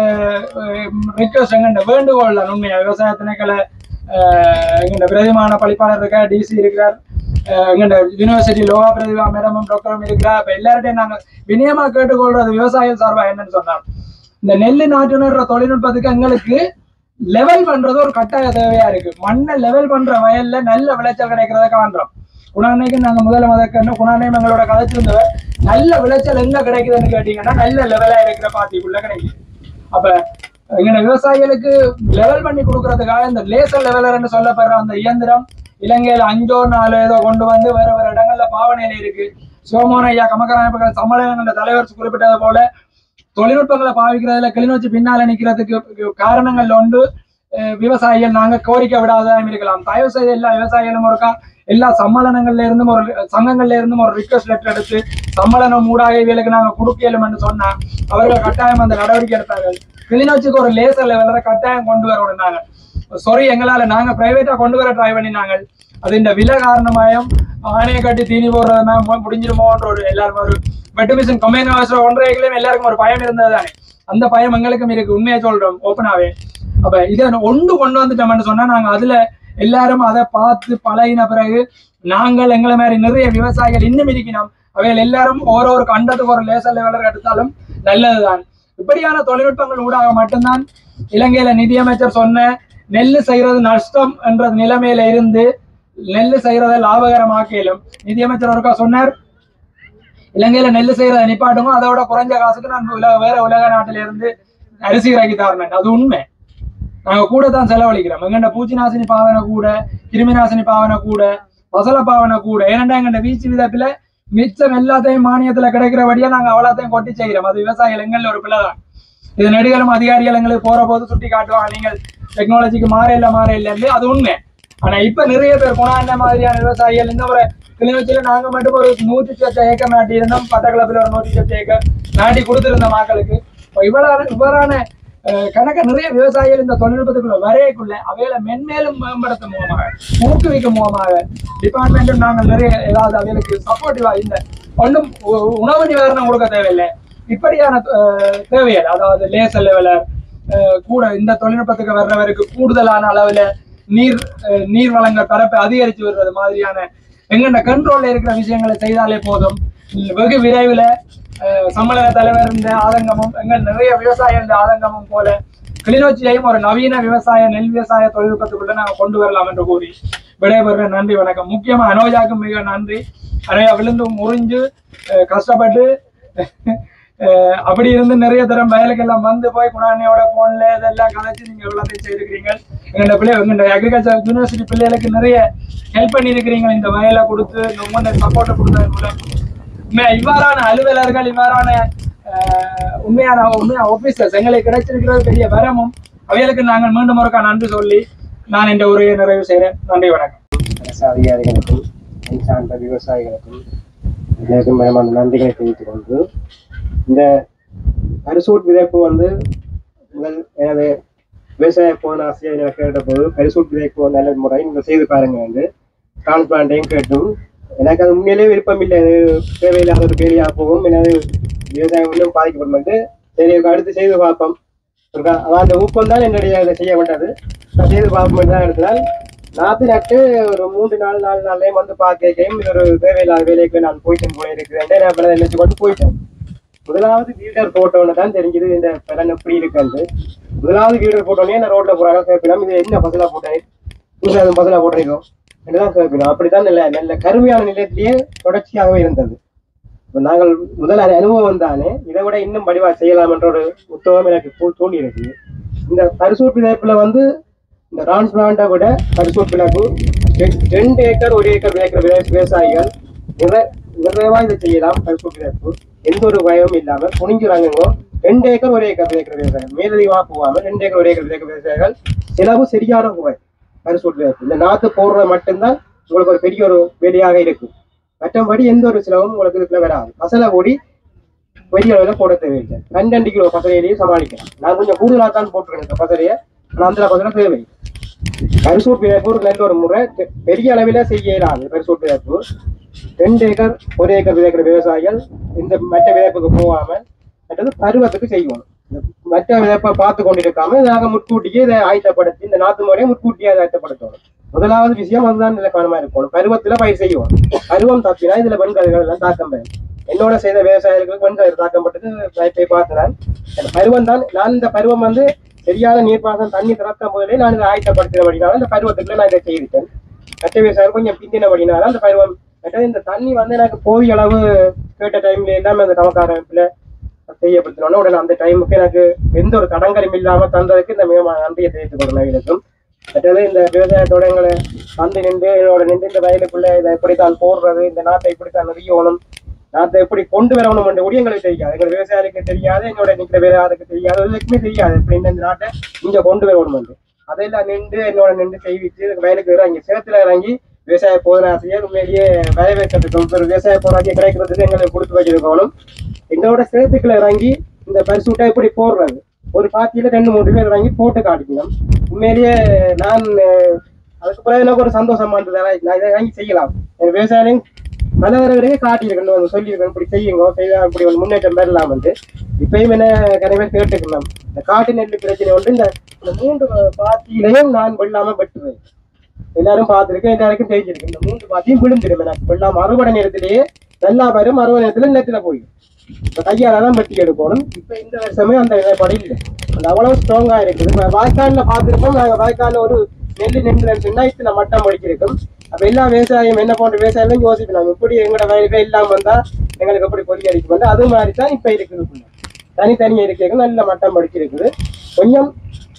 ரிக்வெஸ்ட் எங்கண்ட வேண்டுகோள் தான் உண்மையா விவசாய திணைக்களை எங்கண்ட பிரதிமான பழிப்பாளர் இருக்க டிசி இருக்கிறார், எங்கண்ட யூனிவர்சிட்டி லோகா பிரதிபா மேடமும் டாக்டரும் இருக்கிறார். இப்ப எல்லார்ட்டையும் நாங்க வினயமா கேட்டுக்கொள்றது விவசாயிகள் சார்பா என்னன்னு சொன்னார் இந்த நெல் நாட்டுநர் தொழில்நுட்பத்துக்கு எங்களுக்கு லெவல் பண்றது ஒரு கட்டாய தேவையா இருக்கு. மண்ணை லெவல் பண்ற வயல்ல நல்ல விளைச்சல் கிடைக்கிறத காண்றோம். குணானைக்கு நாங்க முதல்ல குணானையும் எங்களோட கதைச்சிருந்தவர் நல்ல விளைச்சல் எங்க கிடைக்குதுன்னு கேட்டீங்கன்னா நல்ல லெவலா இருக்கிற பாத்திக்குள்ள கிடைக்குது. அப்ப எங்க விவசாயிகளுக்கு லெவல் பண்ணி கொடுக்கறதுக்காக இந்த லேசர் லெவலர்ன்னு சொல்லப்படுற அந்த இயந்திரம் இலங்கையில 5 4 ஏதோ கொண்டு வந்து வேற வேற இடங்கள்ல பாவனையில இருக்கு. சிவமோகன் ஐயா கமகராய சம்மேளனங்கள தலைவர் குறிப்பிட்டது போல தொழில்நுட்பங்களை பாவிக்கிறதுல கிளிநொச்சி பின்னால நிக்கிறதுக்கு காரணங்கள்ல ஒன்று விவசாயிகள் நாங்க கோரிக்கை விடாதான் இருக்கலாம். தயவு செய்து எல்லா விவசாயிகளும் ஒருக்கா எல்லா சம்மேளனங்கள்ல இருந்தும் ஒரு சங்கங்கள்ல இருந்தும் ஒரு ரிக்வெஸ்ட் லெட்டர் எடுத்து சம்மேளனம் ஊடாக இவர்களுக்கு நாங்க கொடுக்கலும் என்று சொன்னா அவர்கள் கட்டாயம் அந்த நடவடிக்கை எடுத்தார்கள். கிளிநொச்சிக்கு ஒரு லேசர் லெவலரை கட்டாயம் கொண்டு வர விடுனாங்க. எங்களால நாங்க பிரைவேட்டா கொண்டு வர ட்ரை பண்ணினாங்க. அது இந்த விலை காரணமாயும் ஆணையை கட்டி தீனி போடுறதுனா முடிஞ்சிருமோன்ற ஒரு எல்லாருக்கும் ஒரு வெட்டு மிஷின் கம்பெனி 1.5 ஏக்கர்லயும் எல்லாருக்கும் ஒரு பயம் இருந்தது தானே. அந்த பயம் எங்களுக்கும் இருக்கு, உண்மையை சொல்றோம் ஓப்பனாவே. அப்ப இதை ஒன்று கொண்டு வந்துட்டோம்னு சொன்னா நாங்க அதுல எல்லாரும் அதை பார்த்து பழகின பிறகு நாங்கள் எங்களை மாதிரி நிறைய விவசாயிகள் இன்னும் இருக்கணும். அவைகள் எல்லாரும் ஒரு கண்டத்துக்கு ஒரு லேசர் லெவலர் எடுத்தாலும் நல்லதுதான். இப்படியான தொழில்நுட்பங்கள் ஊடாக மட்டும்தான் இலங்கையில நிதியமைச்சர் சொன்ன நெல் செய்யறது நஷ்டம் என்ற நிலைமையில இருந்து நெல் செய்யறதை லாபகரமாக்கலும். நிதியமைச்சர் ஒருக்கா சொன்னார் இலங்கையில நெல் செய்யறதை நிப்பாட்டுங்க, அதோட குறைஞ்ச காசுக்கு நான் வேற உலக நாட்டில இருந்து அரிசி இறக்கி தரணும். அது உண்மை. நாங்க கூட தான் செலவழிக்கிறோம். எங்கண்ட பூச்சி நாசினி பாவனை கூட, கிருமி நாசினி பாவனை கூட, பசல பாவனை கூட. ஏன்னா எங்கண்ட வீச்சு விதத்துல மிச்சம் எல்லாத்தையும் மானியத்துல கிடைக்கிறபடியா நாங்க அவ்வளோத்தையும் கொட்டி செய்கிறோம். அது விவசாயிகள் எங்கள்ல ஒரு பிள்ளை தான். இது நெடுகளும் அதிகாரிகள் எங்களுக்கு போற போது சுட்டி காட்டுவாங்க, நீங்கள் டெக்னாலஜிக்கு மாற இல்லைன்னு. அது உண்மை. ஆனா இப்ப நிறைய பேர் குணாண்ட மாதிரியான விவசாயிகள் இந்த ஒரு கிளிநொச்சியில நாங்க மட்டும் ஒரு 100 ஏக்கர் நாட்டி இருந்தோம். பட்டக்கிழப்புல ஒரு 100 ஏக்கர் நாட்டி கொடுத்திருந்த மக்களுக்கு இவ்வாறான கணக்க நிறைய விவசாயிகள் இந்த தொழில்நுட்பத்துக்குள்ள வரையக்குள்ள அவைகளை மென்மேலும் மேம்படுத்த மூலமாக ஊக்குவிக்க மூலமாக டிபார்ட்மெண்ட்டும் நாங்கள் நிறைய ஏதாவது அவைகளுக்கு சப்போர்ட்டிவா இந்த ஒன்றும் உணவு நிவாரணம் கொடுக்க தேவையில்லை. இப்படியான தேவைகள், அதாவது லேசர் லெவலர் கூட இந்த தொழில்நுட்பத்துக்கு வர்றவருக்கு கூடுதலான அளவுல நீர் வளங்கள் பரப்பை அதிகரித்து வருவது மாதிரியான எங்கண்ட கண்ட்ரோல்ல இருக்கிற விஷயங்களை செய்தாலே போதும். வெகு விரைவில் சம்மேளன தலைவர் இந்த ஆதங்கமும் எங்கள் நிறைய விவசாய இந்த ஆதங்கமும் போல கிளிநொச்சியையும் ஒரு நவீன நெல் விவசாய தொழில்நுட்பத்துக்குள்ள நாங்கள் கொண்டு வரலாம் என்று கூறி விடைபெறுற. நன்றி, வணக்கம். முக்கியமா அனோஜாக்கும் மிக நன்றி. நிறைய விழுந்தும் முறிஞ்சு கஷ்டப்பட்டு அப்படி இருந்து நிறைய தரம் வயலுக்கெல்லாம் வந்து போய் குணாண்ணியோட போன்ல இதெல்லாம் கதைச்சு நீங்க எல்லாத்தையும் செய்திருக்கிறீங்க. எங்களோட அக்ரிகல்ச்சர் யூனிவர்சிட்டி பிள்ளைகளுக்கு நிறைய ஹெல்ப் பண்ணியிருக்கிறீங்க. இந்த வயலை கொடுத்து இந்த சப்போர்ட்டை கொடுத்தது மூலம் இவ்வாறான அலுவலர்கள், இவ்வாறான உண்மையான ஆபீசர்ஸ் எங்களுக்கு கிடைச்சிருக்கிறது பெரிய வரமும். அவைகளுக்கு நாங்கள் மீண்டும் ஒருக்கா நன்றி சொல்லி நான் இந்த உரையை நிறைவு செய்கிறேன். நன்றி, வணக்கம். அதிகாரிகளுக்கும் சார்ந்த விவசாயிகளுக்கும் எனக்கும் மனமான நன்றிகளை தெரிவித்துக் கொண்டு, இந்த பரிசூட் விதைப்பு முதல் எனது விவசாய போன ஆசையை கேட்ட போது பரிசூட் விதைப்பு நல்ல முறை நீங்கள் செய்து பாருங்க டிரான்ஸ்பிளான்டையும் கேட்டும் எனக்கு அது உண்மையிலேயே விருப்பம் இல்லை. அது தேவையில்லாத ஒரு கேள்வியாக போகும். எனது விவசாயம் இன்னும் பாதிக்கப்படும். சரி, அடுத்து செய்து பார்ப்போம். அந்த ஊக்கம் தான் என்னுடைய இதை செய்ய வேண்டாது. நான் செய்து பார்ப்போம் தான் எடுத்தால் நாற்று நட்டு ஒரு 3-4 நாள்லேயும் பார்க்கையும் இது ஒரு தேவையில்லாத வேலைக்கு நான் போயிருக்கிறேன். நான் நினைச்சு கொண்டு போயிட்டேன். முதலாவது வீடர் போட்டோன்னு தான் தெரிஞ்சது இந்த பலன் எப்படி இருக்குன்னு. முதலாவது வீடர் போட்டோன்னே நான் ரோட்ல போறாங்க கேட்கலாம், இது என்ன பசலா போட்டேன், பசலா போட்டிருக்கோம் என்றுதான் கேட்கணும். அப்படித்தான் நல்ல கருமையான நிலையத்திலேயே தொடர்ச்சியாகவே இருந்தது. நாங்கள் முதல் அனுபவம் தானே, இதை விட இன்னும் வடிவா செய்யலாம் என்ற ஒரு உத்தவம் எனக்கு தோண்டி இருக்கு. இந்த பரிசூட் விதைப்புல இந்த டிரான்ஸ்பிளான்ட்டை விட பரிசூட் விளைப்பு 2 ஏக்கர் 1 ஏக்கர் விளைக்கிற விவசாயிகள் நிறைவா இதை செய்யலாம். பரிசூட் விதைப்பு எந்த ஒரு பயமும் இல்லாம துணிஞ்சுறாங்க. 2 ஏக்கர் 1 ஏக்கர் விளைக்கிற விவசாயிகள் மேலதிகமா போகாம 2 ஏக்கர் 1 ஏக்கர் விளைக்கிற விவசாயிகள் செலவு சரியான போய் பரிசூட் விதைப்பு இந்த நாத்து போடுறது மட்டும்தான் உங்களுக்கு ஒரு பெரிய ஒரு வேலையாக இருக்கும். மற்றபடி எந்த ஒரு செலவும் உங்களுக்கு இதுக்குள்ள வராது. பசலை ஓடி பெரிய அளவில் போட தேவையில்லை. 12 கிலோ பசலையிலேயே சமாளிக்கலாம். நான் கொஞ்சம் கூடுதலாக தான் போட்டுருக்கேன் இந்த பசலையை. ஆனால் அந்த பசலை தேவை. பரிசூட் விதைப்பு ஒரு நல்ல ஒரு முறை பெரிய அளவில் செய்யலாது. பரிசூட் விதைப்பு 2 ஏக்கர் 1 ஏக்கர் விதைக்கிற விவசாயிகள் இந்த மற்ற விதைப்புக்கு போகாமல் மற்றது பருவத்துக்கு செய்யணும். மற்ற விதைப்பை பார்த்து கொண்டிருக்காம நாங்கள் முற்கூட்டியே இதை ஆயத்தப்படுத்தி இந்த நாட்டு முறையை முற்கூட்டியே அதை ஆயத்தப்படுத்தணும். முதலாவது விஷயம் அதுதான் இலக்கணமா இருக்கணும். பருவத்துல பயிர் செய்வோம். பருவம் தப்பினா இதுல வெண்கதிர்கள் எல்லாம் தாக்கம் பெறும். என்னோட செய்த விவசாயிகளுக்கு வெண்கதிர் தாக்கப்பட்டது போய் பார்த்தனால் பருவம் தான். நான் இந்த பருவம் சரியான நீர்ப்பாசனம் தண்ணி திறக்கும் போதிலே நான் இதை ஆயத்தப்படுத்தினபடினால இந்த பருவத்துக்குள்ள நான் இதை செய்திருக்கேன். மற்ற விவசாயிகள் கொஞ்சம் பிந்தினபடினால அந்த பருவம் இந்த தண்ணி எனக்கு போதிய அளவு கேட்ட டைம்ல எல்லாமே அந்த நமக்கார அமைப்புல செய்யப்படுத்தினோன்னா உடனே அந்த டைமுக்கு எனக்கு எந்த ஒரு தடங்கலும் இல்லாம தந்ததுக்கு இந்த மிக நன்றியை தெரிவித்துக் கொள்ளணும். இருக்கும் மற்றது இந்த விவசாயத்தோட எங்களை நின்று என்னோட நின்று இந்த வயலுக்குள்ள இதை எப்படித்தான் போடுறது, இந்த நாட்டை இப்படித்தான் நெறியணும், நாட்டை எப்படி கொண்டு வரணும் என்ற கூட எங்களுக்கு தெரியாது. எங்க விவசாயிகளுக்கு தெரியாது, என்னோட நிற்கிற வேலையாருக்கு தெரியாது, எதுக்குமே தெரியாது எப்படி இந்த நாட்டை இங்க கொண்டு வரணும் என்று. அதையெல்லாம் நின்று என்னோட நின்று செய்விச்சு வயலுக்கு இறங்கி சேத்துல இறங்கி விவசாய போராசிரியர் உண்மையிலேயே வரவேற்கிறதுக்கு ஒரு விவசாய போராசியை கிடைக்கிறதுக்கு எங்களுக்கு கொடுத்து வச்சிருக்கணும். எங்களோட சேத்துக்களை இறங்கி இந்த பரிசூட்டை எப்படி போடுறது ஒரு பாத்தியில 2-3 பேர் இறங்கி போட்டு காட்டிக்கணும். உண்மையிலேயே நான் அதுக்கு பிறகு எனக்கு ஒரு சந்தோஷமா இருந்தது. நான் இதை இறங்கி செய்யலாம். என் விவசாயம் பல தடவை காட்டியிருக்கணும், சொல்லியிருக்கணும் இப்படி செய்யுங்க, செய்ய இப்படி ஒரு முன்னேற்றம் பெறலாம் வந்து. இப்பயும் என்ன கனவே கேட்டுக்கலாம். இந்த காட்டு நெல் பிரச்சனை இந்த 3 பாத்தியிலையும் நான் வெள்ளாம வெட்டுவேன். எல்லாரும் பார்த்துருக்கேன், எல்லாருக்கும் தெரிஞ்சிருக்கு. இந்த 3 பாத்தியும் விழுந்துடும். எனக்கு வெள்ளாம அறுவடை நேரத்திலேயே நல்லா வரும், அறுவடை நேரத்துல நிலத்துல போயிடும். இப்போ கையால தான் வெட்டி எடுக்கணும். இப்போ இந்த வருஷமே அந்த நிலைப்பாடு இல்லை. அந்த அவ்வளவு ஸ்ட்ராங்கா இருக்குது. இப்போ வாய்க்காலில் பார்த்துருப்போம். நாங்கள் வாய்க்காலில் ஒரு நெல் நின்றுச்சுன்னா இத்தனை மட்டம் படிச்சிருக்கும். அப்போ எல்லா விவசாயம் என்ன போன்ற விவசாயம் யோசிக்கலாம், இப்படி எங்களோட வயல்கள் இல்லாமல் வந்தால் எங்களுக்கு எப்படி பொறி அடிக்கும் வந்து அது மாதிரி தான் இப்போ இருக்குது. தனித்தனியாக இருக்கிறது நல்ல மட்டம் படிச்சிருக்குது. கொஞ்சம்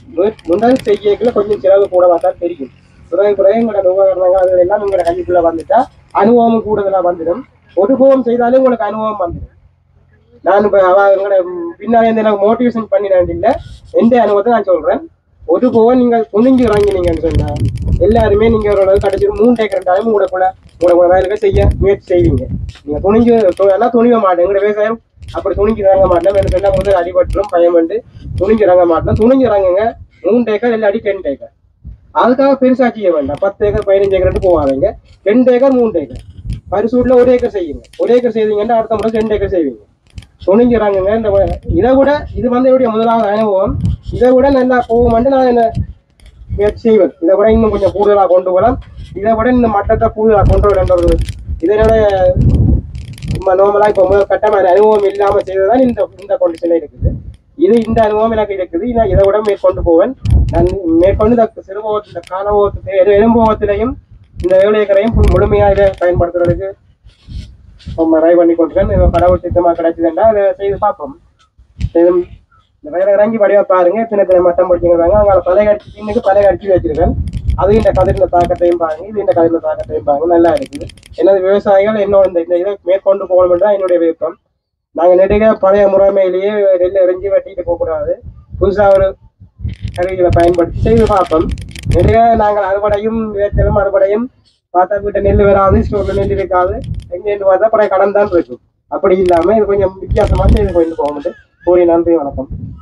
முதல் செய்யக்குள்ள கொஞ்சம் செலவு கூடவா தான் தெரியும். குறை எங்களோட உபகரணங்கள் அது எல்லாம் உங்களோட கைக்குள்ள வந்துட்டா அனுபவம் கூடுதலாக வந்துடும். ஒரு போகம் செய்தாலும் உங்களுக்கு அனுபவம் வந்துடும். நான் இப்போ அவங்களோட பின்னாலே எனக்கு மோட்டிவேஷன் பண்ணினேன் இல்லை, எந்த அனுபவத்தை நான் சொல்றேன். ஒரு போக நீங்கள் துணிஞ்சு இறங்கினீங்கன்னு சொன்னா எல்லாருமே நீங்க ஒரு கடைசி 3 ஏக்கர் இருந்தாலும் உங்களோட வேலைகள் செய்ய முயற்சி செய்வீங்க. நீங்க துணிஞ்சு எல்லாம் துணிய மாட்டேன். எங்களோட விவசாயம் அப்படி துணிஞ்சு இறங்க மாட்டேன். எனக்கு சொன்னா முதல் அடிபட்டுரும் பயம் வந்து துணிஞ்சு இறங்க மாட்டேன். துணிஞ்சு இறங்குங்க. 3 ஏக்கர் இல்லாட்டி 10 ஏக்கர். அதுக்காக பெருசா செய்ய வேண்டாம். 10 ஏக்கர் 15 ஏக்கர் போவாங்க. 2 ஏக்கர் 3 ஏக்கர் பரிசூட்ல 1 ஏக்கர் செய்யுங்க. 1 ஏக்கர் செய்வீங்கன்னா அடுத்த முறை 2 ஏக்கர் செய்வீங்க. துணிஞ்சுறாங்க. இந்த இதை விட இது வந்து என்னுடைய முதலாவது அனுபவம். இதை விட நல்லா போகும்ட்டு நான் என்ன முயற்சி செய்வேன். இதை விட இன்னும் கொஞ்சம் கூடுதலாக கொண்டு போகலாம். இதை விட இந்த மட்டத்தை கூடுதலாக கொண்டு வரன்றது இதனோட நார்மலா இப்போ முதல் கட்டமான அனுபவம் இல்லாம செய்ததான் இந்த கண்டிஷன்ல இருக்குது. இந்த அனுபவம் எனக்கு இருக்குது. நான் இதை விட மேற்கொண்டு போவேன். நான் மேற்கொண்டு இந்த சிறுபோகத்து இந்த காலபோகத்து எலும்போகத்திலையும் இந்த 7 ஏக்கரையும் முழுமையாக இதை பயன்படுத்துறதுக்கு ட்ரை பண்ணி கொண்டிருக்கேன். கடவுள் திட்டமா கிடைச்சதுன்னா அதை செய்து பார்ப்போம். வேற இறங்கி வடிவா பாருங்க. சின்ன மட்டம் படிச்சுங்கிறாங்க. அங்கே பழைய கட்சி பின்னுக்கு பழைய கட்சி வச்சிருக்கேன். அது இந்த கதிரின தாக்கத்தையும் பாருங்க. இது இந்த கதிரின தாக்கத்தையும் பாருங்க. நல்லா இருக்குது. எனது விவசாயிகள் என்னோட இந்த இதை மேற்கொண்டு போகணும் தான் என்னுடைய விருப்பம். நாங்கள் நெடுக பழைய முறைமையிலேயே நெல் எரிஞ்சு வெட்டிட்டு போகக்கூடாது. புதுசாக ஒரு கருவிகளை பயன்படுத்தி செய்து பார்ப்போம். நெடுக நாங்கள் அறுவடையும் விளைச்சலும் அறுவடையும் பார்த்தா வீட்டை நெல் வராது, ஸ்டோர்ல நெல் இருக்காது. எங்கேருந்து பார்த்தா பழைய கடன் தான் இருக்கும். அப்படி இல்லாமல் இது கொஞ்சம் வித்தியாசமாக செய்து கொண்டு போக முடியும். நன்றி, வணக்கம்.